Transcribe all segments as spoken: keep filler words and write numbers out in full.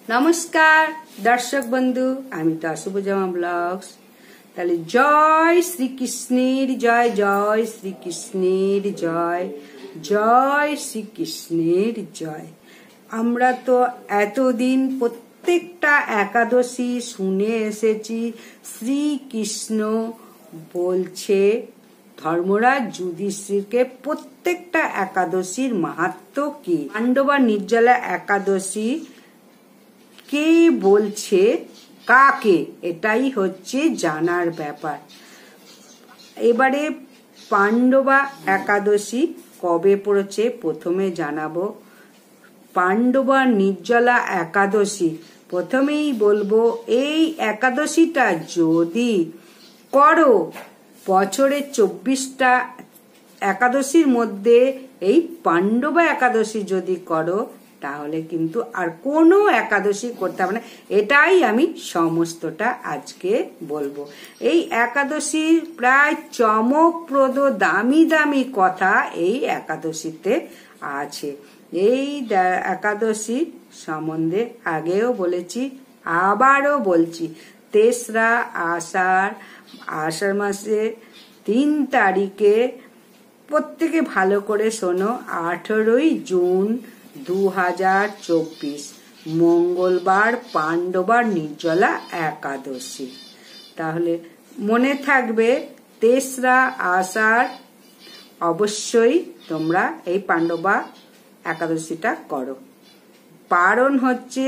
नमस्कार दर्शक बंधु आमी तो शुभजामा ब्लग्स ताहले जय श्री कृष्णेर जय जय श्री कृष्णेर जय जय श्री कृष्णेर जय। आमरा तो एतदिन प्रत्येकटा एकादशी शुने एसेছি श्री कृष्ण बोलছে धर्मराज युधिष्ठिर के प्रत्येकटा एकादशीर माहात्म्य की। पांडवा निर्जला एकादशी के बोलছে কাকে এটাই হচ্ছে জানার ব্যাপার। এবারে পাণ্ডবা একাদশী কবে পড়েছে প্রথমে জানাবো। পাণ্ডবা নির্জলা একাদশী প্রথমেই বলবো এই একাদশীটা যদি করো বছরে চব্বিশটা একাদশীর মধ্যে এই পাণ্ডবা একাদশী যদি করো তাহলে কিন্তু আর কোনো একাদশী করতে হবে না। এটাই আমি সমস্তটা আজকে বলবো। এই একাদশীর প্রায় চমকপ্রদ দামি দামি কথা এই একাদশীতে আছে। এই একাদশী সম্বন্ধে আগেও বলেছি আবারও বলছি। তেসরা আষাঢ় আষাঢ় মাসে তিন তারিখে প্রত্যেকে ভালো করে শোনো, আঠেরোই জুন দু হাজার চব্বিশ মঙ্গলবার পাণ্ডবা নির্জলা একাদশী। তাহলে মনে থাকবে তেসরা আষাঢ় অবশ্যই তোমরা এই পাণ্ডবা একাদশীটা করো। পারণ হচ্ছে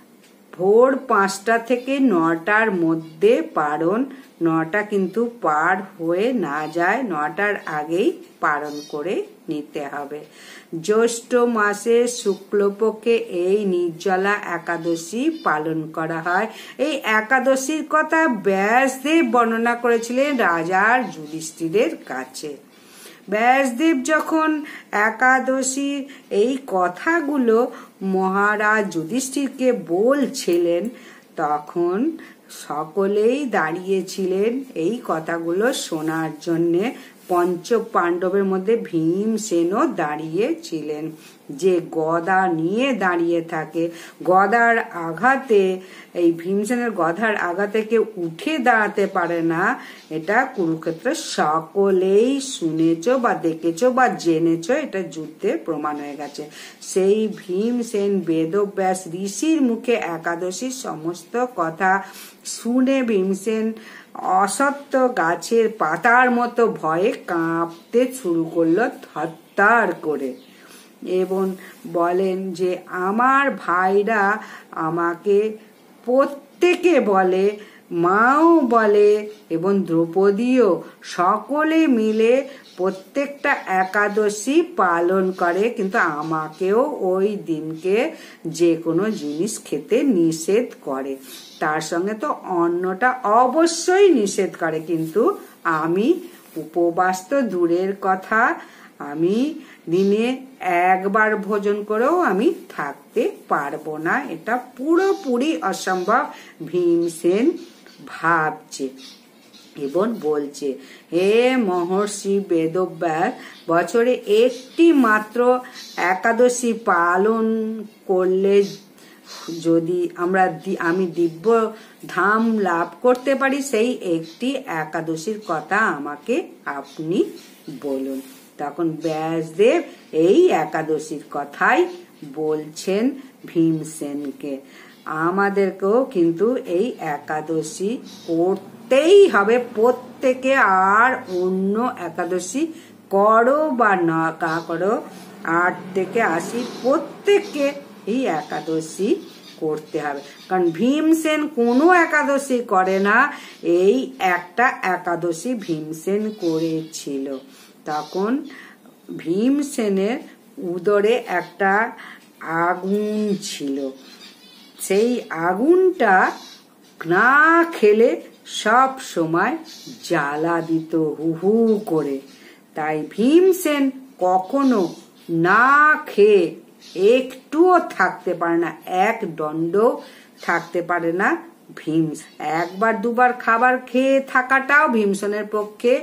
ভোর পাঁচটা থেকে নটার মধ্যে পারণ, নটা কিন্তু পার হয়ে না যায়, নটার আগেই পারণ করে নিতে হবে। জ্যৈষ্ঠ মাসে শুক্লপক্ষে এই নির্জলা একাদশী পালন করা হয়। এই একাদশীর কথা ব্যাসদেব বর্ণনা করেছিলেন রাজার যুধিষ্ঠিরের কাছে। ব্যাসদেব যখন একাদশীর এই কথাগুলো মহারাজ যুধিষ্ঠিরকে বলছিলেন তখন সকলেই দাঁড়িয়েছিলেন এই কথাগুলো শোনার জন্যে। পঞ্চ পাণ্ডবের মধ্যে ভীমসেনও দাঁড়িয়েছিলেন, যে গদা নিয়ে দাঁড়িয়ে থাকে। গদার আঘাতে এই ভীমসেনের গদার আঘাতে কেউ উঠে দাঁড়াতে পারে না, এটা কুরুক্ষেত্রে সকলেই শুনেছ বা দেখেছ বা জেনেছ, এটা যুদ্ধে প্রমাণ হয়ে গেছে। সেই ভীমসেন বেদব্যাস ঋষির মুখে একাদশীর সমস্ত কথা শুনে ভীমসেন অসত্য গাছের পাতার মতো ভয়ে কাঁপতে শুরু করলো থরথর করে, এবং বলেন যে আমার ভাইরা আমাকে প্রত্যেকে বলে, মাও বলে এবং দ্রৌপদীও, সকলে মিলে প্রত্যেকটা একাদশী পালন করে, কিন্তু আমাকেও ওই দিনকে যে কোনো জিনিস খেতে নিষেধ করে। তার সঙ্গে তো অন্নটা অবশ্যই নিষেধ করে, কিন্তু আমি উপবাস তো দূরের কথা, আমি দিনে একবার ভোজন করেও আমি থাকতে পারবো না, এটা পুরোপুরি অসম্ভব ভীমসেন ভাবছে এবং বলছে, হে মহর্ষি বেদব্যাস, বছরে একটি মাত্র একাদশী পালন করলে যদি আমরা আমি দিব্য ধাম লাভ করতে পারি, সেই একটি একাদশীর কথা আমাকে আপনি বলুন। তখন ব্যাসদেব এই একাদশীর কথাই বলছেন ভীমসেনকে। আমাদেরকেও কিন্তু এই একাদশী করতেই হবে প্রত্যেকে, আর অন্য একাদশী করো বা না কা করো, আট থেকে আশি প্রত্যেককে এই একাদশী করতে হবে। কারণ ভীমসেন কোনো একাদশী করে না, এই একটা একাদশী ভীমসেন করেছিল। তখন ভীমসেনের উদরে একটা আগুন ছিল, সেই আগুনটা না খেলে সব সময় জ্বালা দিত হু হু করে। তাই ভীমসেন কখনো না খেয়ে একটুও থাকতে পারে না, এক দণ্ড থাকতে পারে না ভীম। একবার দুবার খাবার খেয়ে থাকাটাও ভীমসেনের পক্ষে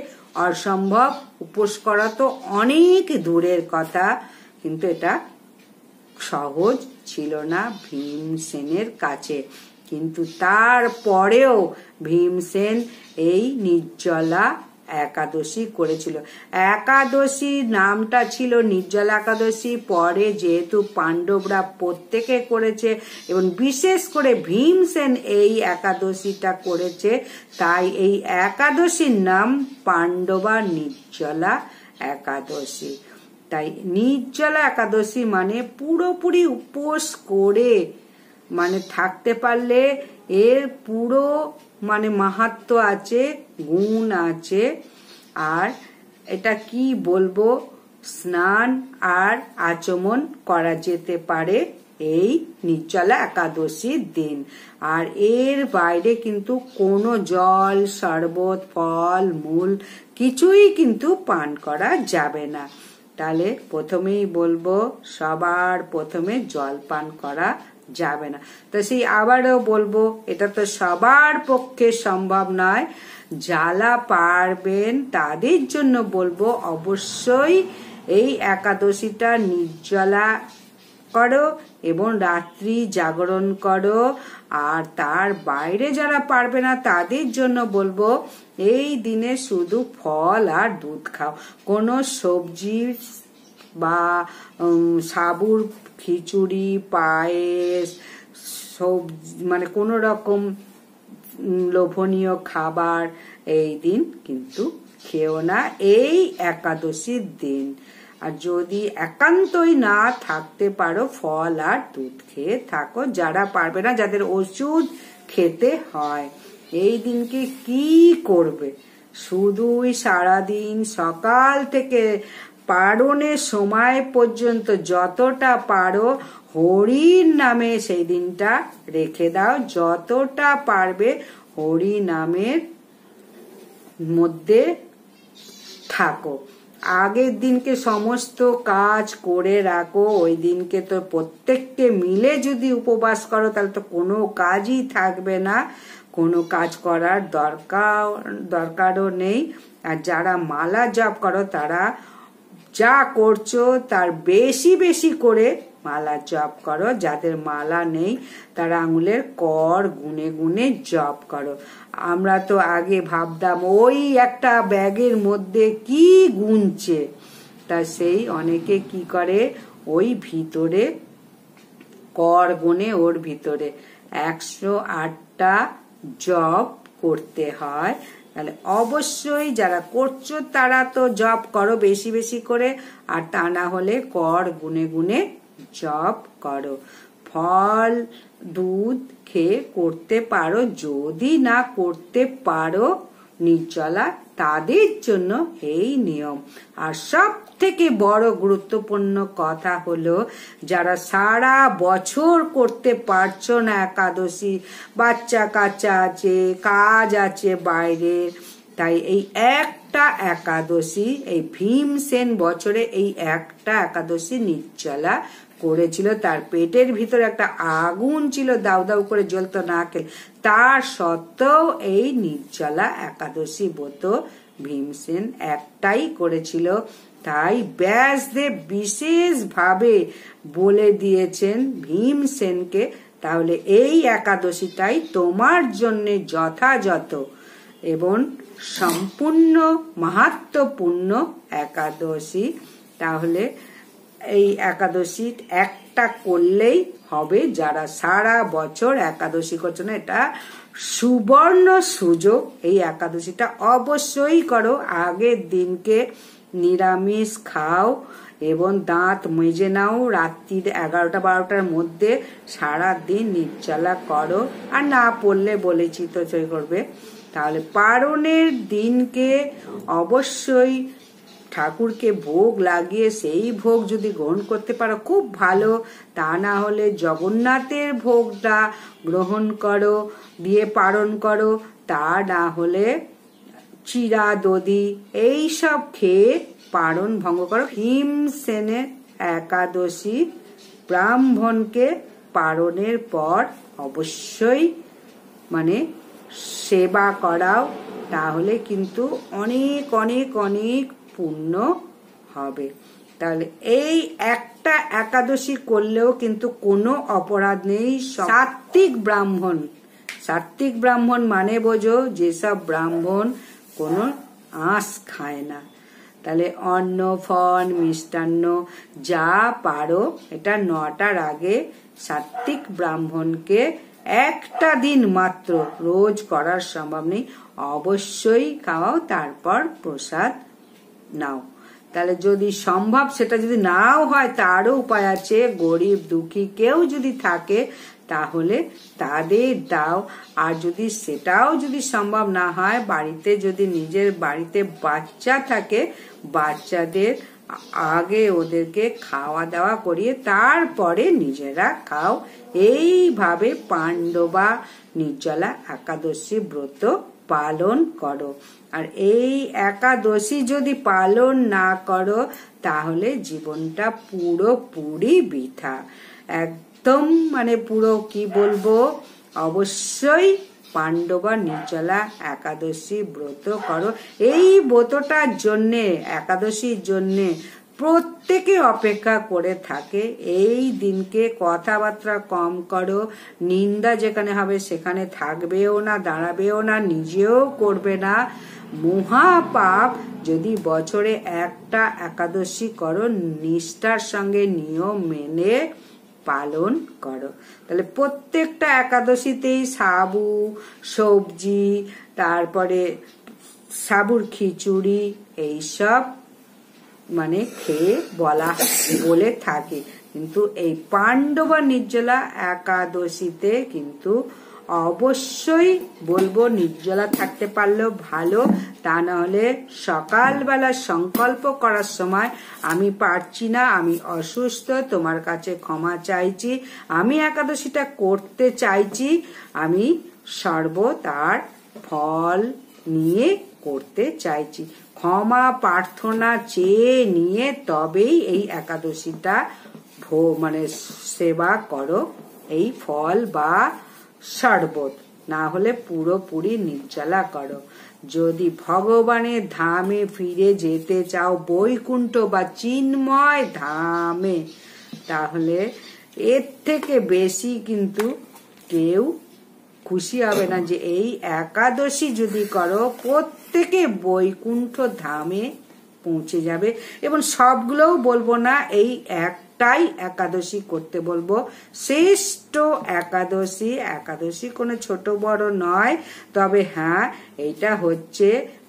অসম্ভব, উপোস করা তো অনেক দূরের কথা, কিন্তু এটা সহজ ছিল না ভীমসেনের কাছে, কিন্তু তারপরেও ভীমসেন এই নির্জলা একাদশী করেছিল। একাদশী নামটা ছিল নির্জলা একাদশী, পরে যেহেতু পাণ্ডবরা প্রত্যেকে করেছে এবং বিশেষ করে ভীমসেন এই একাদশীটা করেছে, তাই এই একাদশীর নাম পাণ্ডবা নির্জলা একাদশী। তাই নির্জলা একাদশী মানে পুরোপুরি উপোস করে মানে থাকতে পারলে এর পুরো মানে মাহাত্ম্য আছে, গুণ আছে। আর এটা কি বলবো, স্নান আর আচমন করা যেতে পারে এই নির্জলা একাদশীর দিন। আর এর বাইরে কিন্তু কোনো জল, শরবত, ফল মূল কিছুই কিন্তু পান করা যাবে না। তাহলে প্রথমেই বলবো সবার প্রথমে জল পান করা যাবে না। তো সেই আবারও বলবো, এটা তো সবার পক্ষে সম্ভব নয়, যারা পারবেন তাদের জন্য বলবো অবশ্যই এই একাদশীটা নির্জলা করো এবং রাত্রি জাগরণ করো। আর তার বাইরে যারা পারবে না তাদের জন্য বলবো এই দিনে শুধু ফল আর দুধ খাও, কোনো সবজি বা সাবুর খিচুড়ি, পায়েস, সবজি মানে কোনো রকম লোভনীয় খাবার এই দিন কিন্তু খেও না এই একাদশীর দিন। আর যদি একান্তই না থাকতে পারো ফল আর দুধ খেয়ে থাকো, যারা পারবে না, যাদের ওষুধ খেতে হয়। এই দিনকে কি করবে, শুধুই সারাদিন সকাল থেকে পারণের সময় পর্যন্ত যতটা পারো হরির নামে সেই দিনটা রেখে দাও, যতটা পারবে হরি নামের মধ্যে থাকো। আগের দিনকে সমস্ত কাজ করে রাখো, ওই দিনকে তো প্রত্যেককে মিলে যদি উপবাস করো তাহলে তো কোনো কাজই থাকবে না, কোনো কাজ করার দরকার দরকারও নেই। আর যারা মালা জপ করো তারা যা করছো তার বেশি বেশি করে মালা জপ করো, যাদের মালা নেই তারা আঙুলের কর গুনে গুনে জপ করো। আমরা তো আগে ভাবতাম ওই একটা ব্যাগের মধ্যে কি গুনছে, তা সেই অনেকে কি করে ওই ভিতরে কর গুনে ওর ভিতরে একশো আটটা জপ করতে হয়। তাহলে অবশ্যই যারা করছো তারা তো জপ করো বেশি বেশি করে, আর তা না হলে কর গুনে গুনে জপ করো। ফল দুধ খেয়ে করতে পারো, যদি না করতে পারো নির্জলা তাদের জন্য এই নিয়ম। আর সব থেকে বড় গুরুত্বপূর্ণ কথা হলো যারা সারা বছর করতে পারছো না একাদশী, বাচ্চা কাচ্চা আছে, কাজ আছে বাইরে, তাই এই একটা একাদশী, এই ভীমসেন বছরে এই একটা একাদশী নির্জলা করেছিল। তার পেটের ভিতরে একটা আগুন ছিল, দাউ দাউ করে জ্বলতো না খেলে, তার সত্ত্বেও এই নির্জলা একাদশী ব্রত ভীমসেন একটাই করেছিল। তাই ব্যাসদেব বিশেষ ভাবে বলে দিয়েছেন ভীমসেনকে, তাহলে এই একাদশীটাই তোমার জন্য যথাযথ এবং সম্পূর্ণ মাহাত্ম্যপূর্ণ একাদশী। তাহলে এই একাদশী একটা করলেই হবে, যারা সারা বছর একাদশী করছে না, এটা সুবর্ণ সুযোগ, এই একাদশীটা অবশ্যই করো। আগের দিনকে নিরামিষ খাও এবং দাঁত মেজে নাও, রাত্রির এগারোটা বারোটার মধ্যে সারা দিন নির্জলা করো। আর না পড়লে বলেছি তো চই করবে। তাহলে পারণের দিনকে অবশ্যই ঠাকুরকে ভোগ লাগিয়ে সেই ভোগ যদি গ্রহণ করতে পারো খুব ভালো, তা না হলে জগন্নাথের ভোগটা গ্রহণ করো, দিয়ে পারণ করো, তা না হলে চিরা দধি এইসব খেয়ে পারণ ভঙ্গ করো। ভীমসেনের একাদশী ব্রাহ্মণকে পারণের পর অবশ্যই মানে সেবা করাও, তাহলে কিন্তু অনেক অনেক অনেক পুণ্য হবে। তাহলে এই একটা একাদশী করলেও কিন্তু কোনো অপরাধ নেই। সাত্ত্বিক ব্রাহ্মণ, সাত্ত্বিক ব্রাহ্মণ মানে বোঝো যেসব ব্রাহ্মণ কোনো আঁশ খায় না। তাহলে অন্ন ফল মিষ্টান্ন যা পারো এটা নটার আগে সাত্ত্বিক ব্রাহ্মণকে একটা দিন মাত্র, রোজ করার সম্ভব নেই, অবশ্যই খাওয়াও, তারপর প্রসাদ নাও। তাহলে যদি সম্ভব, সেটা যদি নাও হয় তারও উপায় আছে। গরিব দুঃখী কেউ যদি থাকে তাহলে তাদের দাও। আর যদি সেটাও যদি সম্ভব না হয়, বাড়িতে যদি নিজের বাড়িতে বাচ্চা থাকে, বাচ্চাদের আগে ওদেরকে খাওয়া দাওয়া করিয়ে তারপরে নিজেরা খাও। এইভাবে পাণ্ডবা নির্জলা একাদশী ব্রত পালন করো। আর এই একাদশী যদি পালন না করো তাহলে জীবনটা পুরোপুরি বৃথা, একদম মানে পুরো কি বলবো, অবশ্যই পাণ্ডবা নির্জলা একাদশী ব্রত করো। এই ব্রতটার জন্যে, একাদশীর জন্যে প্রত্যেকে অপেক্ষা করে থাকে। এই দিনকে কথাবার্তা কম করো, নিন্দা যেখানে হবে সেখানে থাকবেও না, দাঁড়াবেও না, নিজেও করবে না। মহাপাপ যদি বছরে একটা একাদশী করো, নিষ্ঠার সঙ্গে নিয়ম মেনে পালন করো। তাহলে প্রত্যেকটা একাদশীতেই সাবু সবজি, তারপরে সাবুর খিচুড়ি, এইসব মানে খেয়ে বলা বলে থাকে। কিন্তু এই পাণ্ডবা নির্জলা একাদশীতে কিন্তু অবশ্যই বলবো, নির্জলা থাকতে পারলেও ভালো, তা না হলে সকালবেলা সংকল্প করার সময় আমি পারছি না, আমি অসুস্থ, তোমার কাছে ক্ষমা চাইছি, আমি একাদশীটা করতে চাইছি, আমি শরবত আর ফল নিয়ে করতে চাইছি, ক্ষমা প্রার্থনা চেয়ে নিয়ে তবেই এই একাদশীটা মানে সেবা করো, এই ফল বা শরবত, না হলে পুরোপুরি নির্জলা করো। যদি ভগবানের ধামে ফিরে যেতে চাও, বৈকুণ্ঠ বা চিন্ময় ধামে, তাহলে এর থেকে বেশি কিন্তু কেউ খুশি হবে না যে এই একাদশী যদি করো প্রত্যেকে বৈকুণ্ঠ ধামে পৌঁছে যাবে। এবং সবগুলোও বলবো না, এই একটাই একাদশী করতে বলবো, শ্রেষ্ঠ একাদশী। একাদশী কোনো ছোট বড় নয়, তবে হ্যাঁ এটা হচ্ছে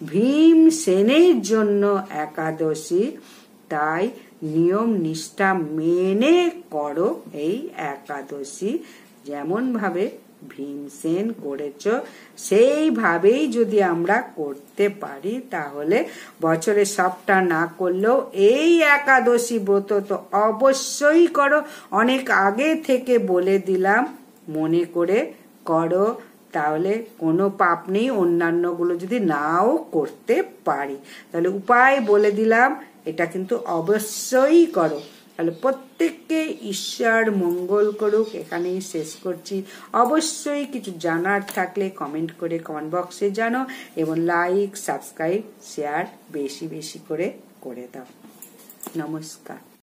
ভীমসেনের জন্য একাদশী, তাই নিয়ম নিষ্ঠা মেনে করো এই একাদশী। যেমন ভাবে ভীমসেন করেছ সেইভাবেই যদি আমরা করতে পারি, তাহলে বছরে সবটা না করলেও এই একাদশী ব্রত তো অবশ্যই করো। অনেক আগে থেকে বলে দিলাম, মনে করে করো, তাহলে কোনো পাপ নেই। অন্যান্য গুলো যদি নাও করতে পারি, তাহলে উপায় বলে দিলাম, এটা কিন্তু অবশ্যই করো। তাহলে প্রত্যেককে ঈশ্বর মঙ্গল করুক। এখানেই শেষ করছি। অবশ্যই কিছু জানার থাকলে কমেন্ট করে কমেন্ট বক্সে জানো, এবং লাইক সাবস্ক্রাইব শেয়ার বেশি বেশি করে করে দাও। নমস্কার।